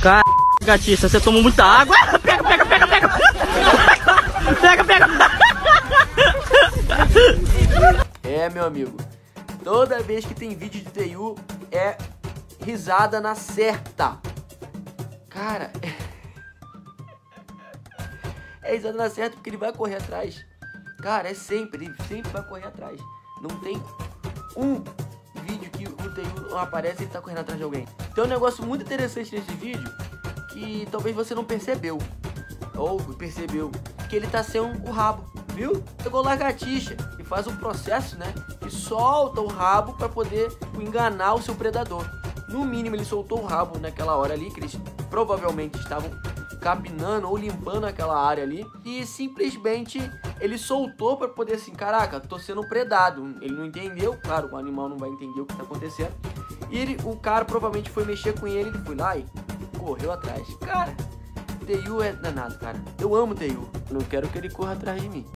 Cara, gatiça, você tomou muita água. Pega, pega, pega, pega. Pega, pega. É, meu amigo, toda vez que tem vídeo de TU é risada na certa. Cara, é risada na certa porque ele vai correr atrás. Cara, é sempre, ele sempre vai correr atrás. Não tem um vídeo que o TU não aparece e ele tá correndo atrás de alguém. Tem um negócio muito interessante nesse vídeo que talvez você não percebeu. Ou percebeu, que ele tá sem o rabo, viu? Pegou lagartixa e faz um processo, né? E solta o rabo para poder enganar o seu predador. No mínimo ele soltou o rabo naquela hora ali, que eles provavelmente estavam capinando ou limpando aquela área ali. E simplesmente ele soltou para poder assim, caraca, tô sendo predado. Ele não entendeu, claro, o animal não vai entender o que tá acontecendo. E o cara provavelmente foi mexer com ele foi lá e correu atrás. Cara, TU é danado, cara. Eu amo TU. Eu não quero que ele corra atrás de mim.